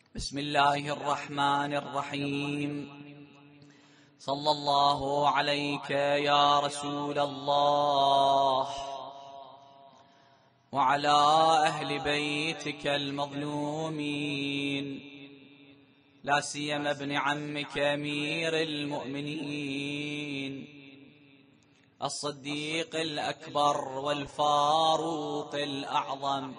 بسم الله الرحمن الرحيم. صلى الله عليك يا رسول الله وعلى أهل بيتك المظلومين، لا سيما ابن عمك أمير المؤمنين الصديق الأكبر والفاروق الأعظم.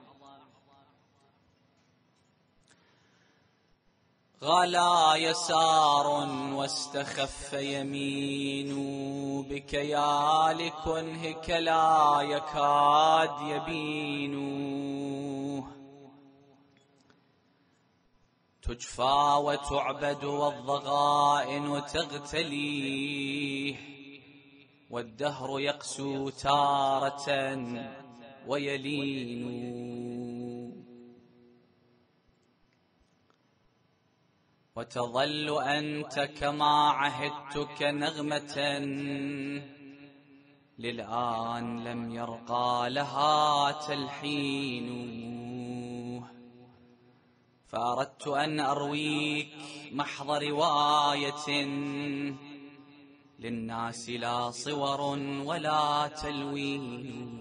غلا يسار واستخف يمين، بك يا لكنهك لا يكاد يبين. تجفى وتعبد والضغائن تغتليه، والدهر يقسو تارة ويلين. وتظل أنت كما عهدتك نغمة، للآن لم يرقى لها تلحين. فأردت أن أرويك محض رواية، للناس لا صور ولا تلوين.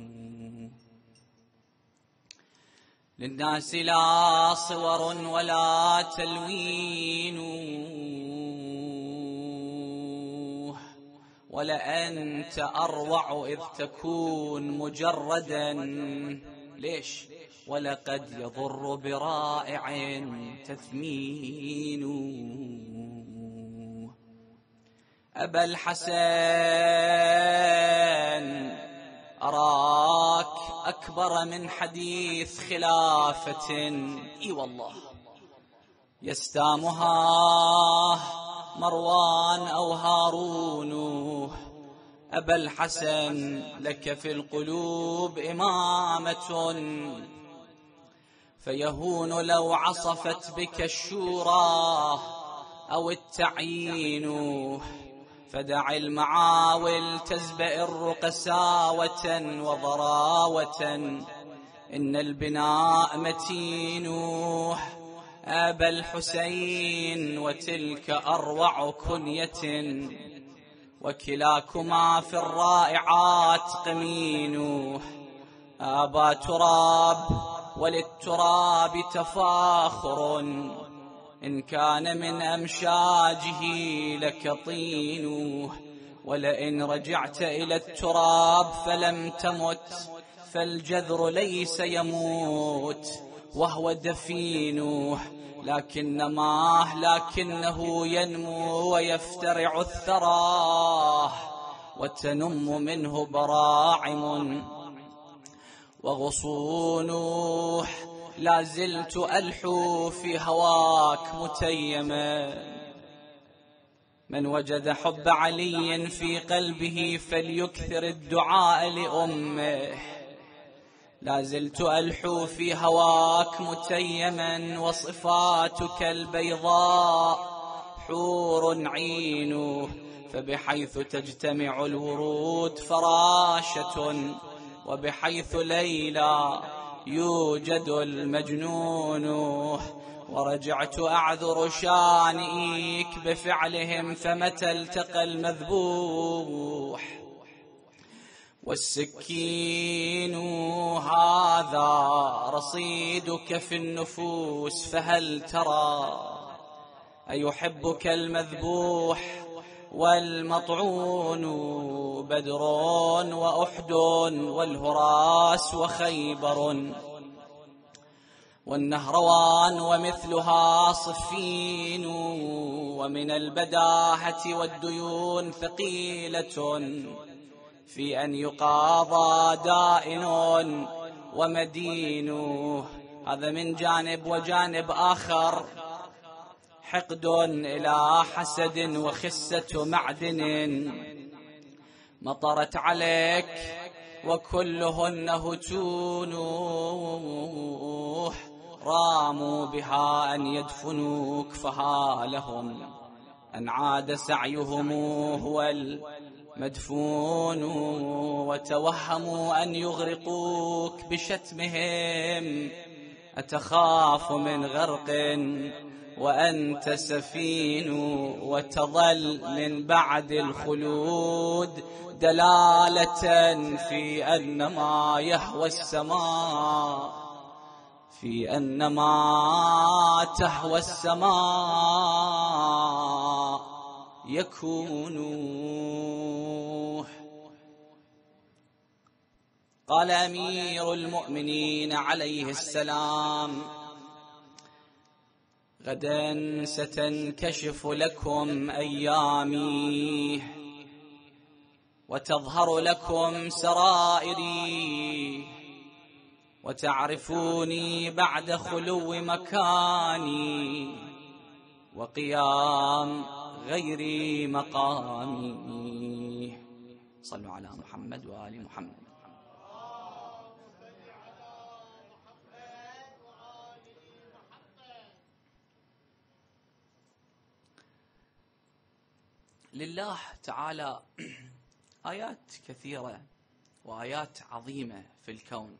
للناس لا صور ولا تلوين، ولأنت أروع إذ تكون مجردا. ليش؟ ولقد يضر برائع تثمين. أبا الحسن أراك أكبر من حديث خلافة، إي والله، يستامها مروان أو هارون. أبا الحسن لك في القلوب إمامة، فيهون لو عصفت بك الشورى أو التعيين. فدع المعاول تزبئر قساوة وضراوة، إن البناء متين. أبا الحسين وتلك أروع كنية، وكلاكما في الرائعات قمين. أبا تراب وللتراب تفاخر، إن كان من أمشاجه لك طين. ولئن رجعت إلى التراب فلم تمت، فالجذر ليس يموت وهو دفين. لكنه ينمو ويفترع الثرى، وتنم منه براعم وغصون. لا زلت ألحو في هواك متيما، من وجد حب علي في قلبه فليكثر الدعاء لأمه. لا زلت ألحو في هواك متيما، وصفاتك البيضاء حور عين. فبحيث تجتمع الورود فراشة، وبحيث ليلى يوجد المجنون. ورجعت أعذر شانئيك بفعلهم، فمتى التقى المذبوح والسكين. هذا رصيدك في النفوس، فهل ترى أيحبك المذبوح والمطعون؟ بدر وأحد والهراس وخيبر والنهروان ومثلها صفين. ومن البداهة والديون ثقيلة، في أن يقاضى دائن ومدين. هذا من جانب، وجانب آخر حقد إلى حسد وخسة معدن مطرت عليك، وكلهن هتون. راموا بها أن يدفنوك، فها لهم أن عاد سعيهم هو المدفون. وتوهموا أن يغرقوك بشتمهم، أتخاف من غرق وأنت سفين وتظل من بعد الخلود دلالة في أن ما يهوى السماء، في أن ما تهوى السماء يكون. قال أمير المؤمنين عليه السلام: غدا ستنكشف لكم أيامي وتظهر لكم سرائري وتعرفوني بعد خلو مكاني وقيام غير مقامي. صلوا على محمد وآل محمد. لله تعالى آيات كثيرة وآيات عظيمة في الكون،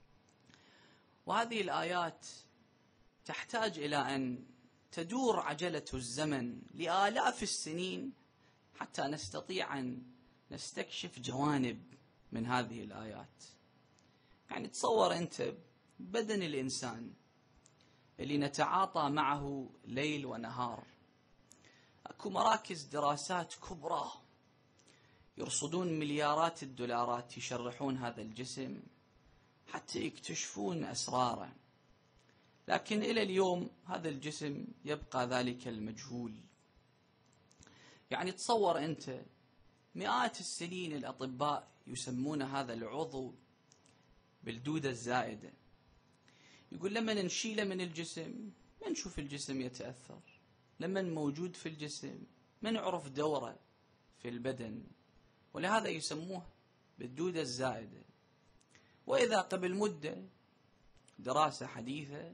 وهذه الآيات تحتاج إلى أن تدور عجلة الزمن لآلاف السنين حتى نستطيع أن نستكشف جوانب من هذه الآيات. يعني تصور أنت بدن الإنسان اللي نتعاطى معه ليل ونهار، أكو مراكز دراسات كبرى يرصدون مليارات الدولارات يشرحون هذا الجسم حتى يكتشفون أسراره، لكن إلى اليوم هذا الجسم يبقى ذلك المجهول. يعني تصور أنت مئات السنين الأطباء يسمون هذا العضو بالدودة الزائدة، يقول لما نشيله من الجسم ما نشوف الجسم يتأثر، لما موجود في الجسم ما نعرف دوره في البدن، ولهذا يسموه بالدودة الزائدة. وإذا قبل مدة دراسة حديثة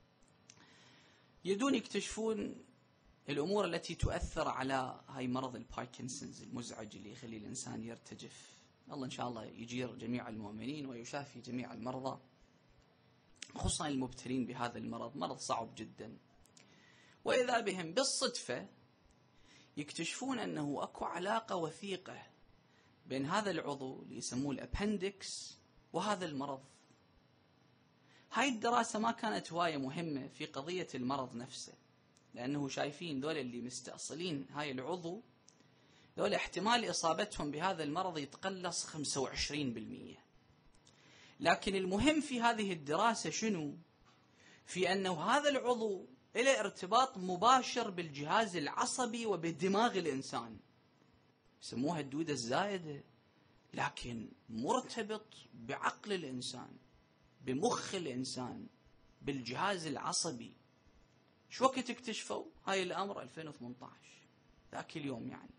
يدون يكتشفون الأمور التي تؤثر على هاي مرض الباركنسونز المزعج اللي يخلي الإنسان يرتجف. الله إن شاء الله يجير جميع المؤمنين ويشافي جميع المرضى، خصوصا المبتلين بهذا المرض، مرض صعب جدا. وإذا بهم بالصدفة يكتشفون أنه أكو علاقة وثيقة بين هذا العضو اللي يسموه الأبندكس وهذا المرض. هاي الدراسة ما كانت هواية مهمة في قضية المرض نفسه، لأنه شايفين دول اللي مستأصلين هاي العضو دول احتمال إصابتهم بهذا المرض يتقلص 25%. لكن المهم في هذه الدراسة شنو؟ في أنه هذا العضو له ارتباط مباشر بالجهاز العصبي وبدماغ الإنسان، يسموها الدودة الزائدة، لكن مرتبط بعقل الإنسان، بمخ الإنسان، بالجهاز العصبي. شو وقت اكتشفوا هاي الأمر؟ 2018 ذاك اليوم يعني.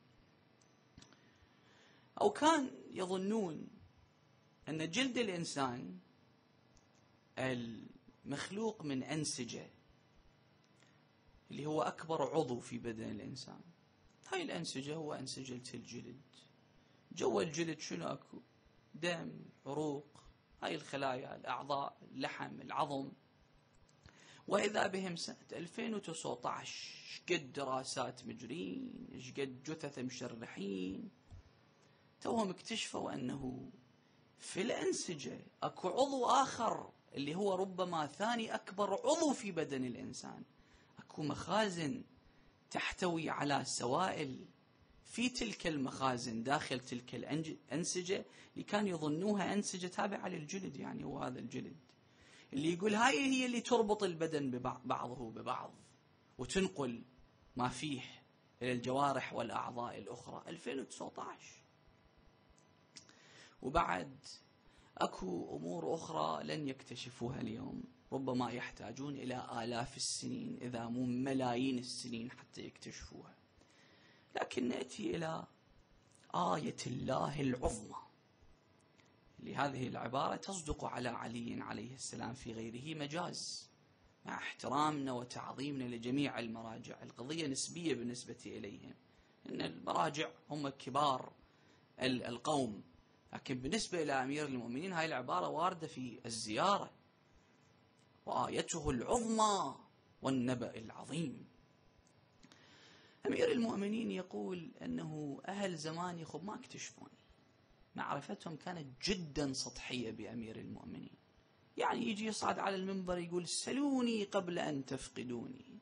أو كان يظنون أن جلد الإنسان المخلوق من أنسجة اللي هو أكبر عضو في بدن الإنسان. هاي الأنسجة هو أنسجة الجلد. جوا الجلد شنو أكو؟ دم، عروق، هاي الخلايا، الأعضاء، اللحم، العظم. وإذا بهم سنة 2019 شقد دراسات مجرين، شقد جثث مشرحين، توهم اكتشفوا أنه في الأنسجة أكو عضو آخر اللي هو ربما ثاني أكبر عضو في بدن الإنسان. أكو مخازن تحتوي على سوائل، في تلك المخازن داخل تلك الأنسجة اللي كان يظنوها أنسجة تابعة للجلد، يعني هو هذا الجلد اللي يقول هاي هي اللي تربط البدن ببعضه ببعض وتنقل ما فيه إلى الجوارح والأعضاء الأخرى. 2019. وبعد أكو أمور أخرى لن يكتشفوها اليوم، ربما يحتاجون إلى آلاف السنين إذا مو ملايين السنين حتى يكتشفوها. لكن نأتي إلى آية الله العظمى، لهذه العبارة تصدق على علي عليه السلام في غيره مجاز، مع احترامنا وتعظيمنا لجميع المراجع. القضية نسبية بالنسبة إليهم، إن المراجع هم كبار القوم، لكن بالنسبة إلى أمير المؤمنين هاي العبارة واردة في الزيارة، وآيته العظمى والنبأ العظيم. أمير المؤمنين يقول أنه أهل زماني ما اكتشفون، معرفتهم كانت جدا سطحية بأمير المؤمنين. يعني يجي يصعد على المنبر يقول سلوني قبل أن تفقدوني.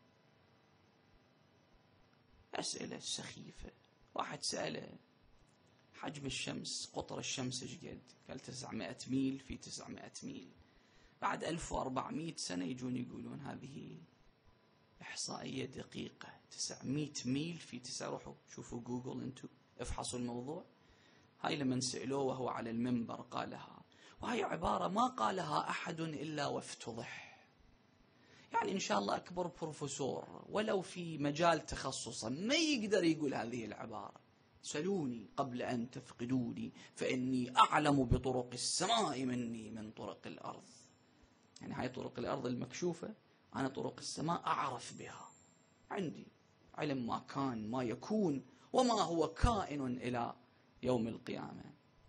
أسئلة سخيفة. واحد سأله حجم الشمس، قطر الشمس ايش قد؟ قال 900 ميل في 900 ميل. بعد 1400 سنة يجون يقولون هذه إحصائية دقيقة، 900 ميل في 9. روحوا شوفوا جوجل انتم، افحصوا الموضوع. هاي لمن سألوه وهو على المنبر قالها، وهي عبارة ما قالها أحد إلا وافتضح. يعني إن شاء الله أكبر بروفيسور ولو في مجال تخصصا ما يقدر يقول هذه العبارة، سلوني قبل أن تفقدوني فإني أعلم بطرق السماء مني من طرق الأرض. يعني هاي طرق الأرض المكشوفة، أنا طرق السماء أعرف بها، عندي علم ما كان ما يكون وما هو كائن إلى يوم القيامة.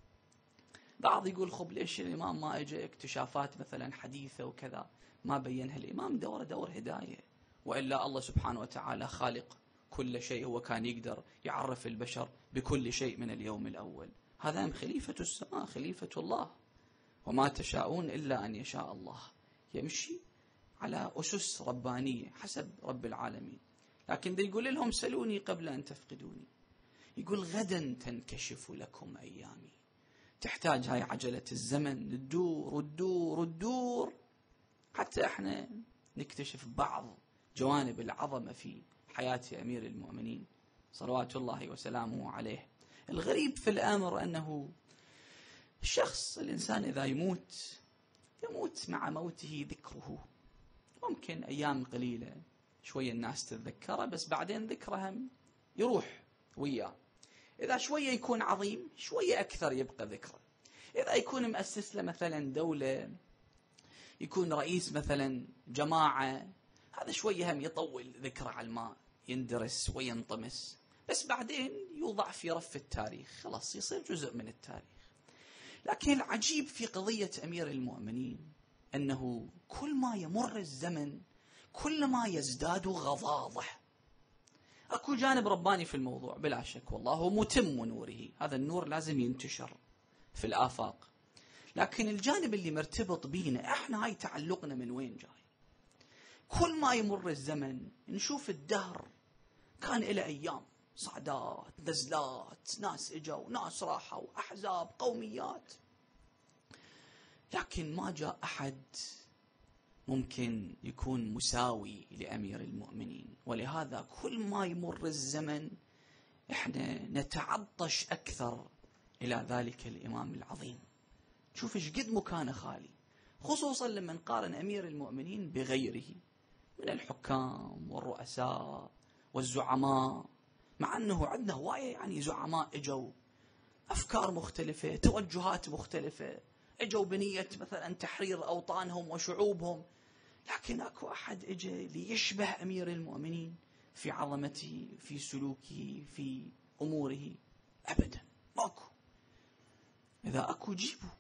بعض يقول خب ليش الإمام ما أجى اكتشافات مثلا حديثة وكذا ما بينها؟ الإمام دور هداية، وإلا الله سبحانه وتعالى خالق كل شيء، هو كان يقدر يعرف البشر بكل شيء من اليوم الأول. هذا خليفة السماء، خليفة الله، وما تشاءون إلا أن يشاء الله. يمشي على أسس ربانية حسب رب العالمين. لكن دا يقول لهم سلوني قبل أن تفقدوني. يقول غدا تنكشف لكم أيامي. تحتاج هاي عجلة الزمن تدور وتدور وتدور حتى احنا نكتشف بعض جوانب العظمة في حياة أمير المؤمنين صلوات الله وسلامه عليه. الغريب في الأمر أنه الشخص الإنسان إذا يموت مع موته ذكره. ممكن أيام قليلة شوية الناس تتذكره، بس بعدين ذكرهم يروح وياه. إذا شوية يكون عظيم شوية أكثر يبقى ذكره. إذا يكون مؤسس له مثلا دولة، يكون رئيس مثلا جماعة، هذا شوية هم يطول ذكره على الماء يندرس وينطمس، بس بعدين يوضع في رف التاريخ، خلاص يصير جزء من التاريخ. لكن العجيب في قضية أمير المؤمنين أنه كل ما يمر الزمن كل ما يزداد غضاضة. أكو جانب رباني في الموضوع بلا شك، والله متم نوره، هذا النور لازم ينتشر في الآفاق. لكن الجانب اللي مرتبط بينا احنا، هاي تعلقنا من وين جاي؟ كل ما يمر الزمن نشوف الدهر كان إلى أيام صعدات نزلات، ناس اجوا ناس راحوا، أحزاب قوميات، لكن ما جاء أحد ممكن يكون مساوي لأمير المؤمنين. ولهذا كل ما يمر الزمن احنا نتعطش أكثر إلى ذلك الإمام العظيم. شوف ايش قد مكانه خالي، خصوصا لما نقارن أمير المؤمنين بغيره من الحكام والرؤساء والزعماء، مع أنه عندنا هواية يعني زعماء اجوا أفكار مختلفة، توجهات مختلفة، اجوا بنية مثلا تحرير أوطانهم وشعوبهم، لكن أكو أحد اجى ليشبه أمير المؤمنين في عظمته، في سلوكه، في أموره؟ أبدا ماكو. إذا أكو جيبوا.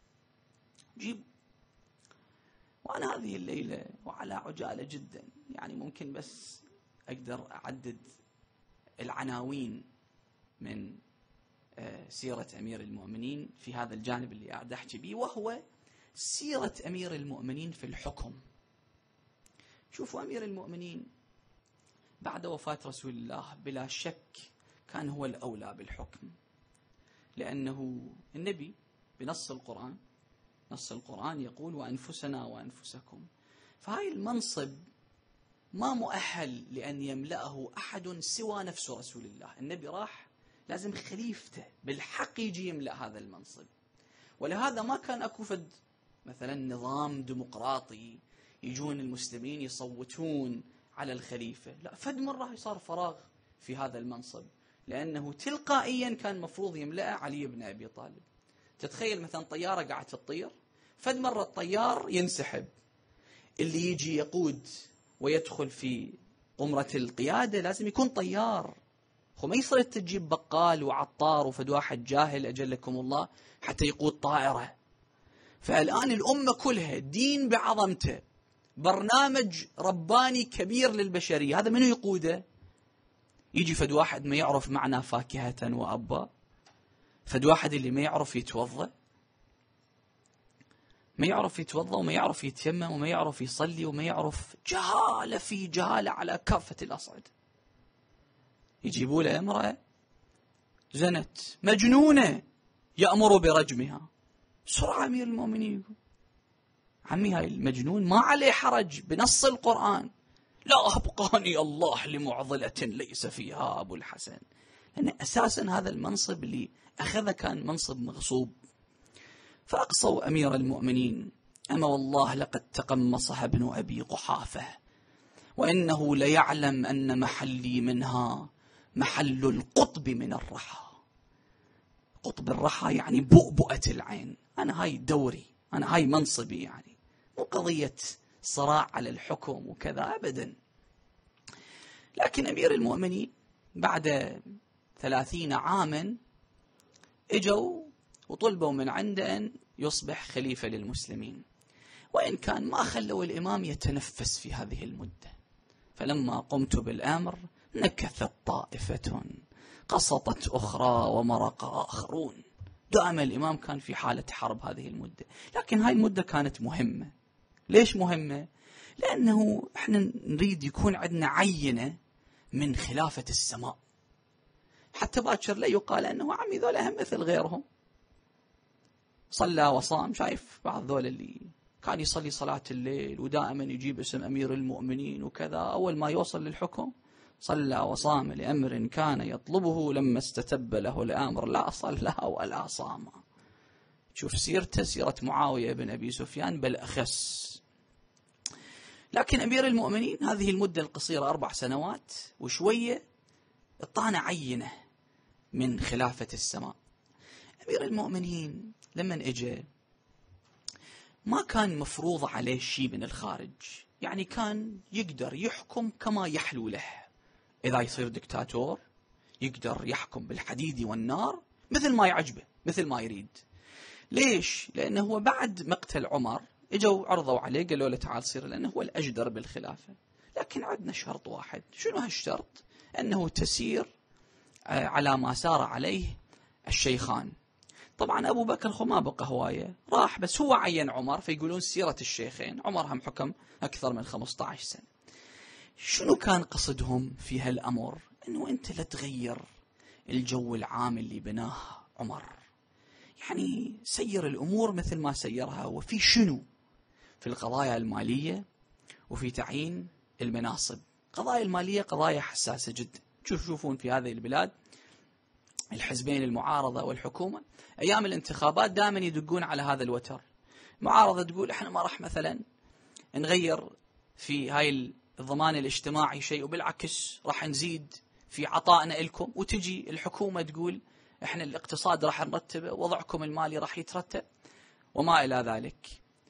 وأنا هذه الليلة وعلى عجالة جدا، يعني ممكن بس أقدر أعدد العناوين من سيرة أمير المؤمنين في هذا الجانب اللي قاعد أحكي به، وهو سيرة أمير المؤمنين في الحكم. شوفوا أمير المؤمنين بعد وفاة رسول الله بلا شك كان هو الأولى بالحكم، لأنه النبي بنص القرآن، نص القرآن يقول وأنفسنا وأنفسكم. فهاي المنصب ما مؤهل لأن يملأه أحد سوى نفس رسول الله. النبي راح لازم خليفته بالحق يجي يملأ هذا المنصب. ولهذا ما كان أكو فد مثلا نظام ديمقراطي يجون المسلمين يصوتون على الخليفة، لا، فد مرة صار فراغ في هذا المنصب، لأنه تلقائيا كان مفروض يملأه علي بن أبي طالب. تتخيل مثلا طيارة قاعدة تطير، فد مرة الطيار ينسحب، اللي يجي يقود ويدخل في قمرة القيادة لازم يكون طيار. ما يصير تجيب بقال وعطار وفد واحد جاهل أجلكم الله حتى يقود طائرة. فالآن الأمة كلها دين بعظمته برنامج رباني كبير للبشرية. هذا منو يقوده؟ يجي فد واحد ما يعرف معنى فاكهة وأبا، فد واحد اللي ما يعرف يتوضأ، ما يعرف يتوضأ وما يعرف يتيمم وما يعرف يصلي وما يعرف، جهالة في جهالة على كافة الأصعدة. يجيبوا له امرأة زنت مجنونة يأمر برجمها، بسرعة أمير المؤمنين يقول عمي هاي المجنون ما عليه حرج بنص القرآن، لا أبقاني الله لمعضلة ليس فيها أبو الحسن. لأن أساسا هذا المنصب اللي أخذه كان منصب مغصوب. فأقصوا أمير المؤمنين: أما والله لقد تقمصها ابن أبي قحافة، وإنه ليعلم أن محلي منها محل القطب من الرحى. قطب الرحى يعني بؤبؤة العين. أنا هاي دوري، أنا هاي منصبي، يعني مو قضية صراع على الحكم وكذا أبدا. لكن أمير المؤمنين بعد 30 عاما اجوا وطلبوا من عنده أن يصبح خليفة للمسلمين، وإن كان ما خلوا الإمام يتنفس في هذه المدة. فلما قمت بالأمر نكثت طائفة قسطت أخرى ومرق آخرون. دائما الإمام كان في حالة حرب هذه المدة. لكن هاي المدة كانت مهمة. ليش مهمة؟ لأنه احنا نريد يكون عندنا عينة من خلافة السماء، حتى باكر لا يقال أنه عمي ذولا هم مثل غيرهم، صلى وصام. شايف بعض ذولا اللي كان يصلي صلاة الليل ودائما يجيب اسم أمير المؤمنين وكذا، أول ما يوصل للحكم صلى وصام لأمر كان يطلبه، لما استتب له الأمر لا صلى ولا صام. شوف سيرته سيرة معاوية بن أبي سفيان بل أخس. لكن أمير المؤمنين هذه المدة القصيرة 4 سنوات وشوية اعطانا عينة من خلافة السماء. أمير المؤمنين لما اجى ما كان مفروض عليه شيء من الخارج، يعني كان يقدر يحكم كما يحلو له. إذا يصير دكتاتور يقدر يحكم بالحديد والنار مثل ما يعجبه مثل ما يريد. ليش؟ لأنه هو بعد مقتل عمر اجوا عرضوا عليه قالوا له تعال صير لأنه هو الأجدر بالخلافة، لكن عندنا شرط واحد. شنو هالشرط؟ أنه تسير على ما سار عليه الشيخان. طبعا أبو بكر ما بقى هواية، راح بس هو عين عمر، فيقولون سيرة الشيخين. عمر هم حكم أكثر من 15 سنة. شنو كان قصدهم في هالأمر؟ أنه أنت لا تغير الجو العام اللي بناه عمر، يعني سير الأمور مثل ما سيرها. وفي شنو؟ في القضايا المالية وفي تعيين المناصب. قضايا المالية قضايا حساسة جدا. تشوفون في هذه البلاد الحزبين المعارضة والحكومة أيام الانتخابات دائما يدقون على هذا الوتر. معارضة تقول احنا ما راح مثلا نغير في هاي الضمان الاجتماعي شيء، وبالعكس راح نزيد في عطائنا لكم، وتجي الحكومة تقول احنا الاقتصاد راح نرتبه، وضعكم المالي راح يترتب وما إلى ذلك.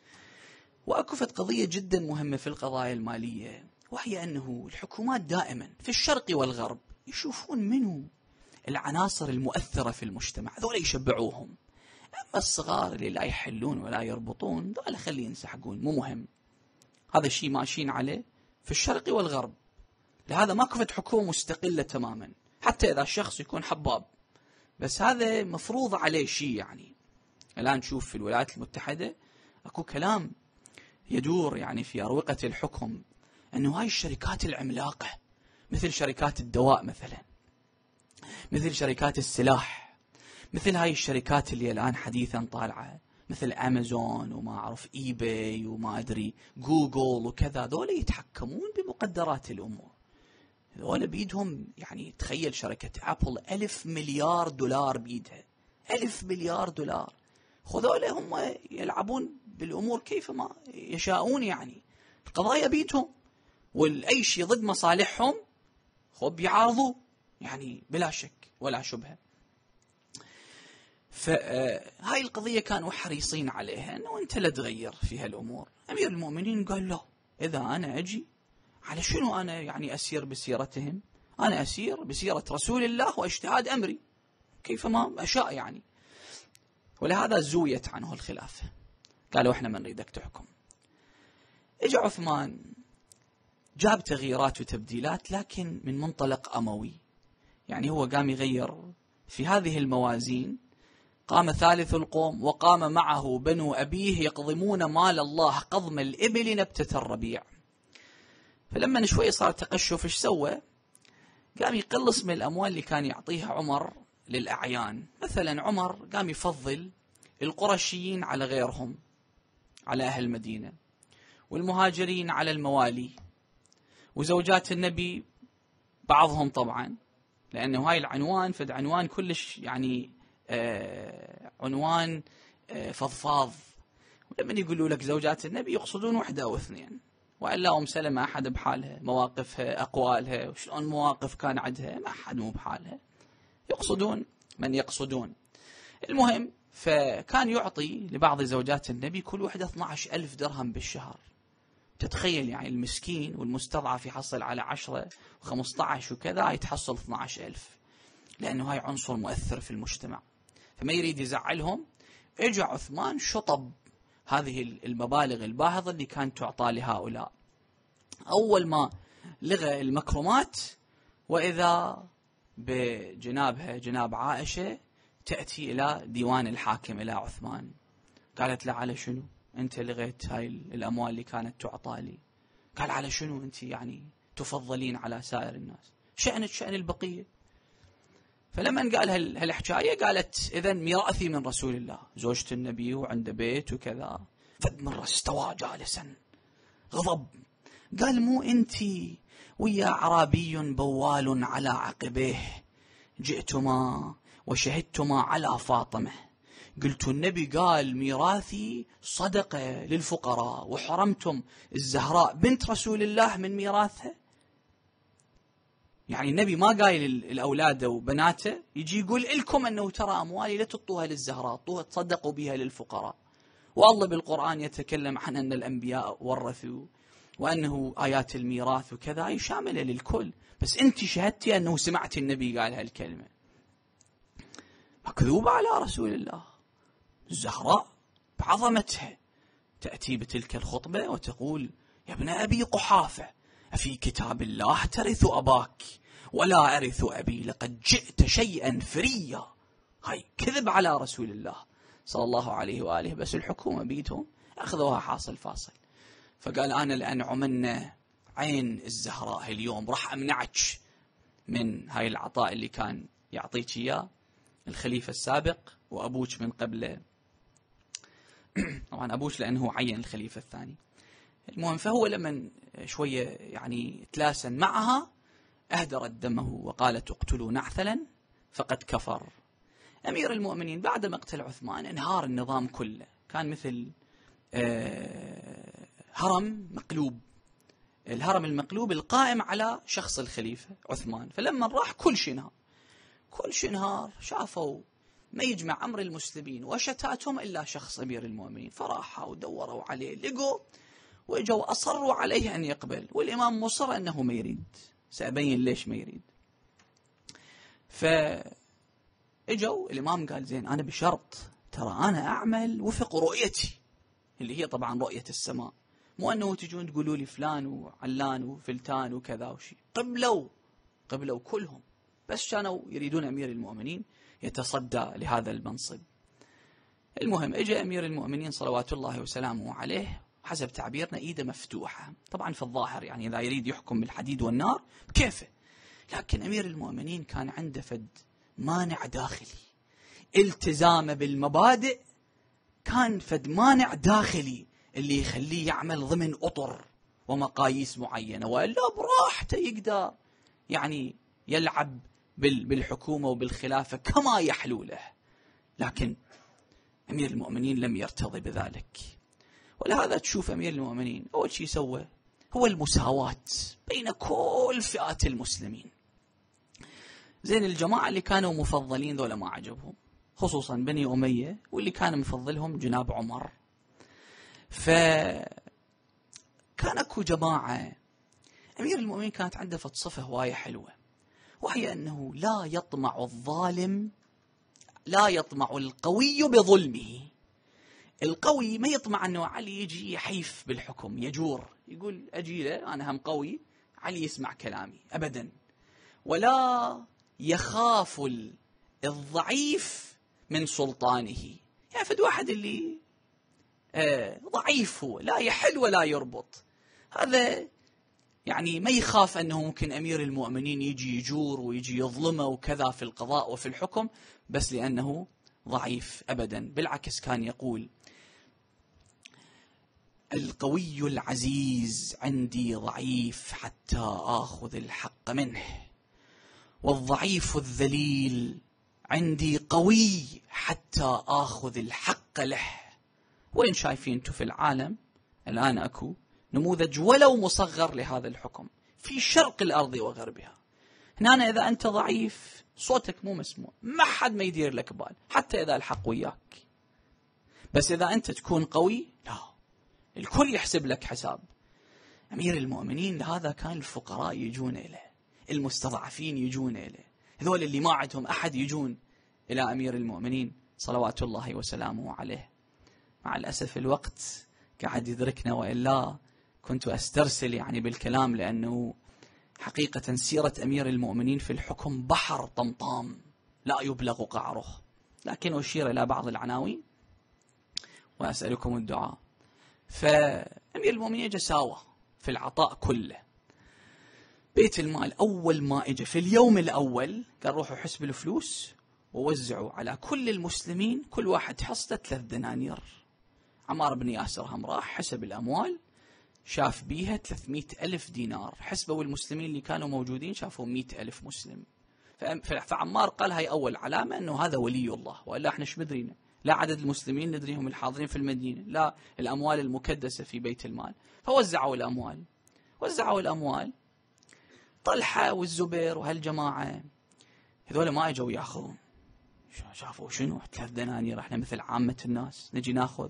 وأكفت قضية جدا مهمة في القضايا المالية، وهي أنه الحكومات دائما في الشرق والغرب يشوفون منه العناصر المؤثرة في المجتمع، ذولا يشبعوهم. أما الصغار اللي لا يحلون ولا يربطون ذولا خليه ينسحقون، مو مهم. هذا الشيء ماشيين عليه في الشرق والغرب. لهذا ما كفت حكومة مستقلة تماما، حتى إذا الشخص يكون حباب، بس هذا مفروض عليه شيء. يعني الآن نشوف في الولايات المتحدة أكو كلام يدور يعني في أروقة الحكم أنه هاي الشركات العملاقة مثل شركات الدواء مثلا، مثل شركات السلاح، مثل هاي الشركات اللي الآن حديثا طالعة مثل أمازون وما أعرف إيباي وما أدري جوجل وكذا، ذولا يتحكمون بمقدرات الأمور. ذولا بيدهم، يعني تخيل شركة أبل 1,000 مليار دولار بيدها، 1,000 مليار دولار. خذولا هم يلعبون بالأمور كيفما يشاءون، يعني القضايا بيدهم، والأي شيء ضد مصالحهم خب يعارضوا، يعني بلا شك ولا شبهة. فهاي القضية كانوا حريصين عليها، أنه أنت لا تغير في هالأمور. أمير المؤمنين قال لا، إذا أنا أجي على شنو أنا يعني أسير بسيرتهم؟ أنا أسير بسيرة رسول الله واجتهاد أمري كيفما أشاء يعني. ولهذا زويت عنه الخلافة، قالوا إحنا ما نريدك تحكم. اجى عثمان جاب تغييرات وتبديلات لكن من منطلق أموي، يعني هو قام يغير في هذه الموازين. قام ثالث القوم وقام معه بنو أبيه يقضمون مال الله قضم الإبل نبتة الربيع. فلما شوي صار تقشف ايش سوى؟ قام يقلص من الأموال اللي كان يعطيها عمر للأعيان. مثلا عمر قام يفضل القرشيين على غيرهم، على أهل المدينة، والمهاجرين على الموالي، وزوجات النبي بعضهم طبعا، لأنه هاي العنوان فد عنوان كلش يعني عنوان فضفاض. ولما يقولوا لك زوجات النبي يقصدون وحدة أو اثنين، وإلا أم سلمة أحد بحالها، مواقفها أقوالها وشلون مواقف كان عندها، ما أحد مو بحالها، يقصدون من يقصدون. المهم فكان يعطي لبعض زوجات النبي كل وحدة 12,000 درهم بالشهر. تتخيل يعني المسكين والمستضعف يحصل على 10 و15 وكذا، يتحصل 12,000، لأنه هاي عنصر مؤثر في المجتمع، فما يريد يزعلهم. اجى عثمان شطب هذه المبالغ الباهظة اللي كانت تعطى لهؤلاء. أول ما لغى المكرمات، وإذا بجنابها جناب عائشة تأتي إلى ديوان الحاكم إلى عثمان، قالت له على شنو أنت لغيت هاي الأموال اللي كانت تعطى لي؟ قال على شنو أنت يعني تفضلين على سائر الناس؟ شأنك شأن البقية. فلما قال هالحكاية قالت إذن ميراثي من رسول الله، زوجة النبي وعنده بيت وكذا. فد مرة استوى جالسا غضب، قال مو أنت ويا أعرابي بوال على عقبيه جئتما وشهدتما على فاطمة، قلت النبي قال ميراثي صدقة للفقراء، وحرمتم الزهراء بنت رسول الله من ميراثها. يعني النبي ما قايل الأولاد وبناته، يجي يقول لكم أنه ترى أموالي لا تعطوها للزهراء، تعطوها تصدقوا بها للفقراء. والله بالقرآن يتكلم عن أن الأنبياء ورثوا، وأنه آيات الميراث وكذا هي شاملة للكل، بس أنت شهدتي أنه سمعت النبي قال هالكلمة. مكذوبة على رسول الله. الزهراء بعظمتها تأتي بتلك الخطبة وتقول يا ابن أبي قحافة أفي كتاب الله ترث أباك ولا أرث أبي، لقد جئت شيئا فريا. هاي كذب على رسول الله صلى الله عليه وآله، بس الحكومة بيدهم أخذوها حاصل فاصل. فقال أنا لأن عملنا عين الزهراء اليوم راح أمنعك من هاي العطاء اللي كان يعطيك إياه الخليفة السابق وأبوك من قبله. طبعا أبوك لأنه عين الخليفة الثاني. المهم فهو لما شوية يعني تلاسن معها أهدرت دمه وقالت اقتلوا نعثلا فقد كفر. أمير المؤمنين بعد مقتل عثمان انهار النظام كله، كان مثل هرم مقلوب، الهرم المقلوب القائم على شخص الخليفة عثمان. فلما راح كل شيء انهار، شافوا ما يجمع أمر المسلمين وشتاتهم إلا شخص أمير المؤمنين، فراحوا ودوروا عليه لقوا وإجوا أصروا عليه أن يقبل، والإمام مصر أنه ما يريد، سأبين ليش ما يريد. فإجوا الإمام قال زين أنا بشرط، ترى أنا أعمل وفق رؤيتي اللي هي طبعا رؤية السماء، مو أنه تجون تقولوا لي فلان وعلان وفلتان وكذا وشي. قبلوا كلهم، بس كانوا يريدون أمير المؤمنين يتصدى لهذا المنصب. المهم اجى أمير المؤمنين صلوات الله وسلامه عليه حسب تعبيرنا إيده مفتوحة، طبعا في الظاهر يعني إذا يريد يحكم بالحديد والنار كيفه، لكن أمير المؤمنين كان عنده فد مانع داخلي، التزامه بالمبادئ كان فد مانع داخلي اللي يخليه يعمل ضمن أطر ومقاييس معينة، وإلا براحته يقدر يعني يلعب بالحكومة وبالخلافة كما يحلو له. لكن أمير المؤمنين لم يرتضي بذلك، ولهذا تشوف أمير المؤمنين أول شيء سوى هو المساواة بين كل فئات المسلمين. زين الجماعة اللي كانوا مفضلين ذولا ما عجبهم، خصوصا بني أمية، واللي كان مفضلهم جناب عمر. فكان اكو جماعة أمير المؤمنين كانت عنده صفة هواية حلوة، وهي أنه لا يطمع القوي بظلمه، القوي ما يطمع أنه علي يجي يحيف بالحكم يجور، يقول أجي له أنا هم قوي علي يسمع كلامي أبدا، ولا يخاف الضعيف من سلطانه. يعني فد واحد اللي ضعيف هو لا يحل ولا يربط، هذا يعني ما يخاف أنه ممكن أمير المؤمنين يجي يجور ويجي يظلمه وكذا في القضاء وفي الحكم بس لأنه ضعيف أبدا. بالعكس كان يقول القوي العزيز عندي ضعيف حتى آخذ الحق منه، والضعيف الذليل عندي قوي حتى آخذ الحق له. وين شايفين انتم في العالم الآن أكو نموذج ولو مصغر لهذا الحكم في شرق الأرض وغربها. هنا إذا أنت ضعيف صوتك مو مسموع، ما حد ما يدير لك بال حتى إذا الحق وياك. بس إذا أنت تكون قوي لا، الكل يحسب لك حساب. أمير المؤمنين لهذا كان الفقراء يجون إليه، المستضعفين يجون إليه، هذول اللي ما عندهم أحد يجون إلى أمير المؤمنين صلوات الله وسلامه عليه. مع الأسف الوقت قاعد يدركنا، وإلا كنت أسترسل يعني بالكلام، لأنه حقيقة سيرة أمير المؤمنين في الحكم بحر طمطام لا يبلغ قعره. لكن أشير إلى بعض العناوين وأسألكم الدعاء. فأمير المؤمنين جساوة في العطاء كله. بيت المال أول ما إجا في اليوم الأول قال روحوا حسب الفلوس ووزعوا على كل المسلمين كل واحد حصته 3 دنانير. عمار بن ياسر هم راح حسب الأموال شاف بيها 300,000 دينار، حسبوا المسلمين اللي كانوا موجودين شافوا 100,000 مسلم. فعمار قال هاي أول علامة أنه هذا ولي الله، وإلا احنا شو مدرينا؟ لا عدد المسلمين ندريهم الحاضرين في المدينة، لا الأموال المكدسة في بيت المال. فوزعوا الأموال، وزعوا الأموال. طلحة والزبير وهالجماعة هذول ما اجوا ياخذون، شافوا شنو 3 دنانير احنا مثل عامة الناس نجي ناخذ.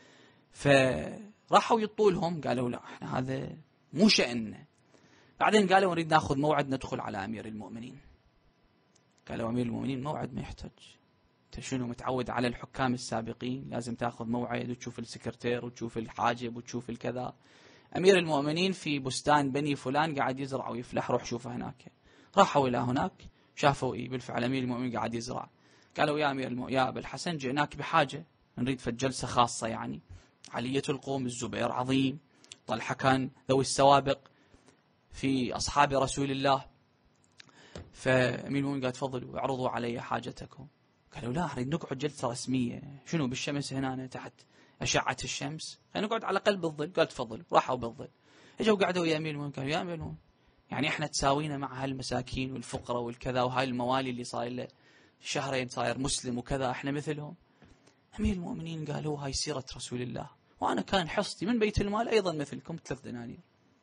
فراحوا يطولهم قالوا لا احنا هذا مو شأننا. بعدين قالوا نريد ناخذ موعد ندخل على أمير المؤمنين. قالوا أمير المؤمنين موعد ما يحتاج، انت شنو متعود على الحكام السابقين لازم تاخذ موعد وتشوف السكرتير وتشوف الحاجب وتشوف الكذا. أمير المؤمنين في بستان بني فلان قاعد يزرع ويفلح، روح شوفه هناك. راحوا إلى هناك شافوا بالفعل أمير المؤمنين قاعد يزرع. قالوا يا يا أبا الحسن جئناك بحاجة، نريد في جلسة خاصة يعني. علية القوم، الزبير عظيم، طلحة كان ذوي السوابق في أصحاب رسول الله. فأمير المؤمنين قال تفضلوا اعرضوا علي حاجتكم. قالوا لا نريد نقعد جلسة رسمية. شنو بالشمس هنا تحت أشعة الشمس، خلينا نقعد على قلب الظل. قال تفضل. راحوا بالظل، اجوا قعدوا يا أمير المؤمنين. قالوا يا أمير المؤمنين يعني احنا تساوينا مع هالمساكين والفقراء والكذا وهاي الموالي اللي صاير له شهرين صاير مسلم وكذا، احنا مثلهم؟ أمير المؤمنين قالوا هاي سيرة رسول الله، وأنا كان حصتي من بيت المال أيضا مثلكم 3 دنانير.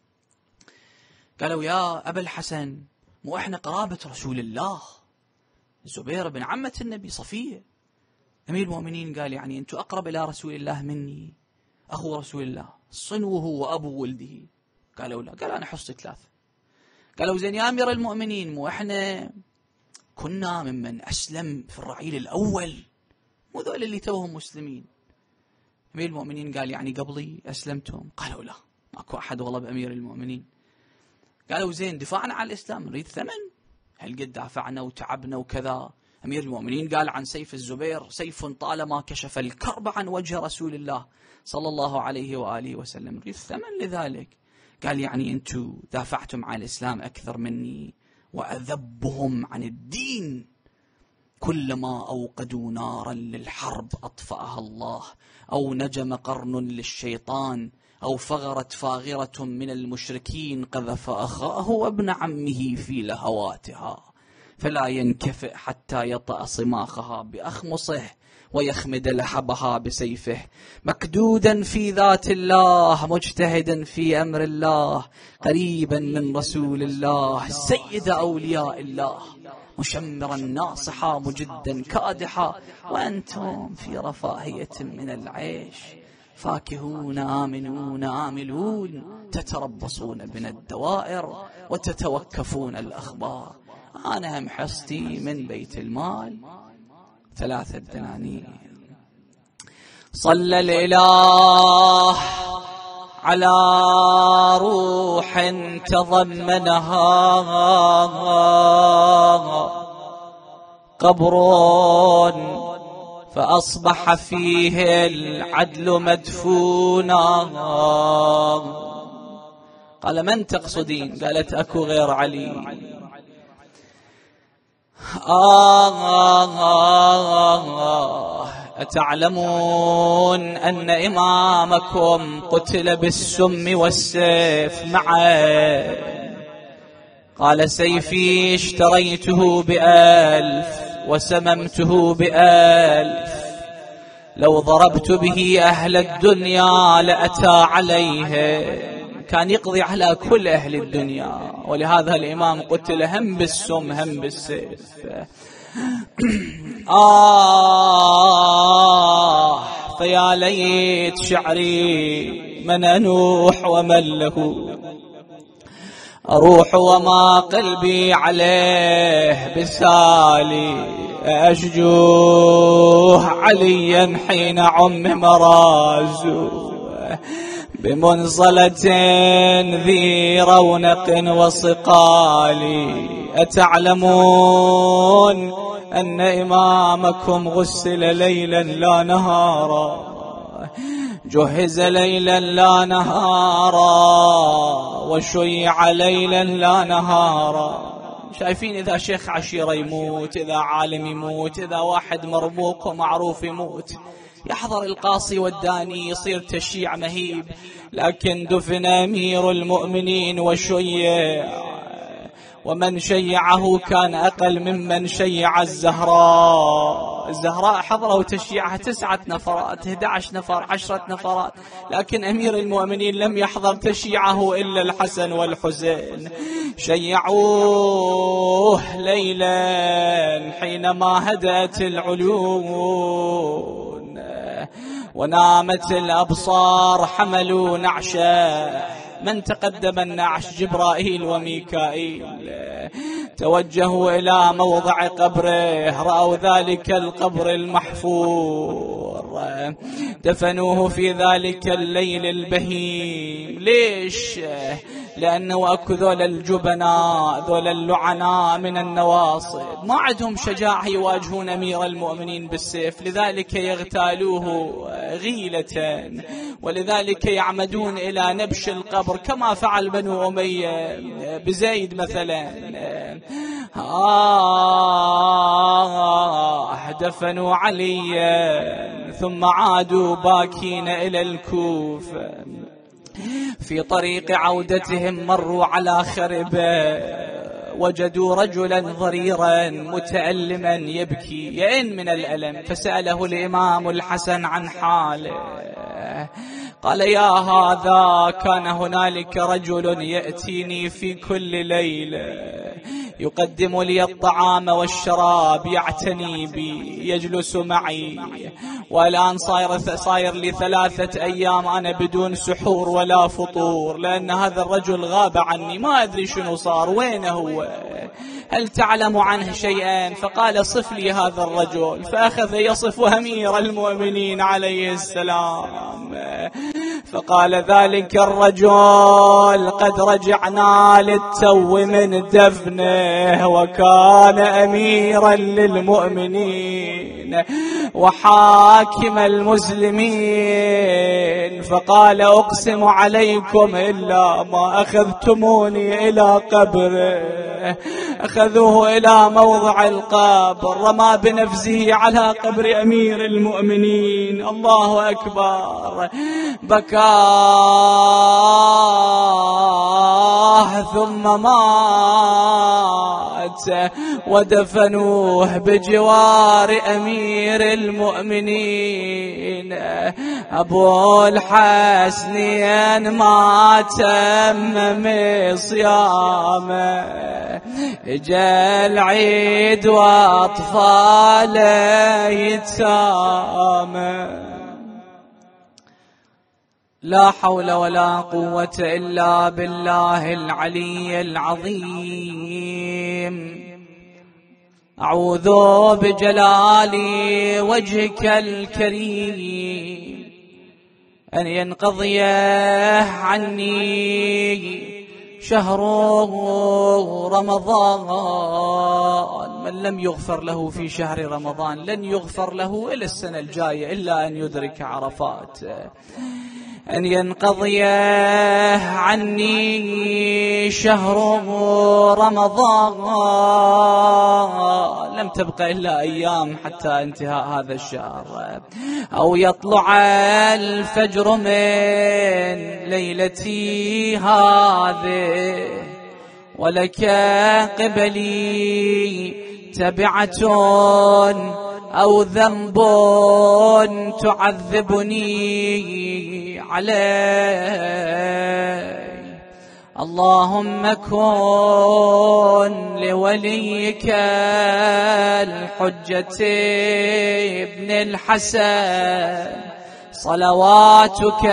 قالوا يا أبا الحسن مو احنا قرابة رسول الله، الزبير بن عمة النبي صفية. أمير المؤمنين قال يعني أنتم أقرب إلى رسول الله مني، أخو رسول الله صنوه وأبو ولده. قالوا لا. قال أنا حصتي 3. قالوا زين يا أمير المؤمنين مو إحنا كنا ممن أسلم في الرعيل الأول، مو ذول اللي توهم مسلمين. أمير المؤمنين قال يعني قبلي أسلمتم؟ قالوا لا ماكو أحد والله بأمير المؤمنين. قالوا زين دفاعنا عن الإسلام نريد ثمن، هل قد دافعنا وتعبنا وكذا. أمير المؤمنين قال عن سيف الزبير سيف طالما كشف الكرب عن وجه رسول الله صلى الله عليه وآله وسلم، نريد ثمن لذلك. قال يعني أنتم دافعتم عن الإسلام أكثر مني، وأذبهم عن الدين. كلما أوقدوا نارا للحرب أطفأها الله، أو نجم قرن للشيطان، أو فغرت فاغرة من المشركين قذف أخاه وابن عمه في لهواتها، فلا ينكفئ حتى يطأ صماخها بأخمصه ويخمد لحبها بسيفه. مكدودا في ذات الله، مجتهدا في أمر الله، قريبا من رسول الله، سيد أولياء الله، مشمرا ناصحا مجدا كادحا، وأنتم في رفاهية من العيش، فاكهون آمنون آملون، تتربصون بنا الدوائر وتتوكفون الأخبار. أنا هم حصتي من بيت المال 3 دنانير. صلى الإله على روح تضمنها قبر فأصبح فيه العدل مدفونا. قال من تقصدين؟ قالت أكو غير علي. أتعلمون أن إمامكم قتل بالسم والسيف معا؟ قال سيفي اشتريته ب1000 وسممته ب1000، لو ضربت به أهل الدنيا لأتى عليه، كان يقضي على كل أهل الدنيا. ولهذا الإمام قتل هم بالسم هم بالسيف. فيا ليت شعري من أنوح ومن له أروح وما قلبي عليه بسالي، أشجوه عليا حين عم مرازو بمنزلة ذي رونق وصقال. أتعلمون أن إمامكم غسل ليلا لا نهارا، جهز ليلا لا نهارا، وشيع ليلا لا نهارا. شايفين إذا شيخ عشيرة يموت، إذا عالم يموت، إذا واحد مربوك ومعروف يموت، يحضر القاصي والداني، يصير تشييع مهيب. لكن دفن أمير المؤمنين وشيع، ومن شيعه كان أقل ممن شيع الزهراء. الزهراء حضروا تشييعها 9 نفرات، 11 نفر، 10 نفرات، لكن أمير المؤمنين لم يحضر تشييعه إلا الحسن والحسين. شيعوه ليلا حينما هدأت العيون ونامت الأبصار، حملوا نعشه. من تقدم النعش؟ جبرائيل وميكائيل. توجهوا إلى موضع قبره، رأوا ذلك القبر المحفور، دفنوه في ذلك الليل البهيم. ليش؟ لأنه أكو ذول الجبناء، ذول اللعناء من النواصب، ما عندهم شجاعة يواجهون أمير المؤمنين بالسيف، لذلك يغتالوه غيلة، ولذلك يعمدون إلى نبش القبر كما فعل بنو أمية بزيد مثلا. دفنوا عليا ثم عادوا باكين إلى الكوفة. في طريق عودتهم مروا على خربة، وجدوا رجلا ضريرا متألما يبكي يئن من الألم، فسأله الإمام الحسن عن حاله. قال يا هذا، كان هنالك رجل يأتيني في كل ليلة يقدم لي الطعام والشراب، يعتني بي، يجلس معي، والآن صاير لي 3 أيام أنا بدون سحور ولا فطور، لأن هذا الرجل غاب عني، ما أدري شنو صار، وين هو، هل تعلم عنه شيئا؟ فقال صف لي هذا الرجل، فأخذ يصف أمير المؤمنين عليه السلام. فقال ذلك الرجل قد رجعنا للتو من دفنه، وكان أميرا للمؤمنين وحاكم المسلمين، فقال أقسم عليكم إلا ما أخذتموني إلى قبره. أخذوه إلى موضع القبر، رمى بنفسه على قبر أمير المؤمنين. الله أكبر. بكاه ثم مات، ودفنوه بجوار أمير المؤمنين. أبو الحسنين ما تمم صيامه، جاء العيد وأطفاله يتسامى. لا حول ولا قوة إلا بالله العلي العظيم. أعوذ بجلال وجهك الكريم أن ينقضي عني شهر رمضان. من لم يغفر له في شهر رمضان لن يغفر له إلى السنة الجاية إلا أن يدرك عرفات. أن ينقضي عني شهر رمضان، لم تبق إلا أيام حتى انتهاء هذا الشهر، أو يطلع الفجر من ليلتي هذه ولك قبلي تبعة أو ذنب تعذبني عليه. اللهم كن لوليك الحجة ابن الحسن صلواتك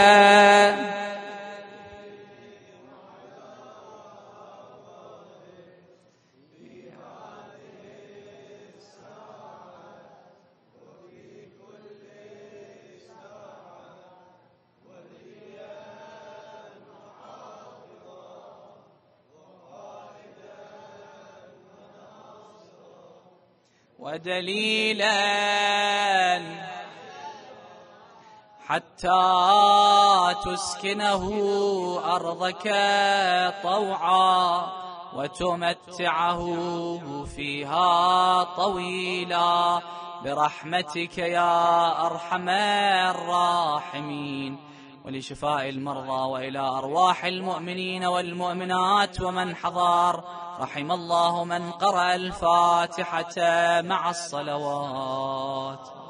ودليلا حتى تسكنه أرضك طوعا وتمتعه فيها طويلا برحمتك يا أرحم الراحمين. ولشفاء المرضى وإلى أرواح المؤمنين والمؤمنات ومن حضر، رحم الله من قرأ الفاتحة مع الصلوات.